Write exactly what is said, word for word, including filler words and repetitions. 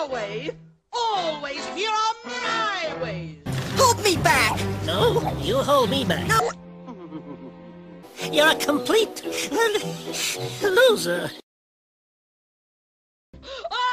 your way. Always here are my ways. Hold me back! No, you hold me back. No! You're a complete loser. Ah!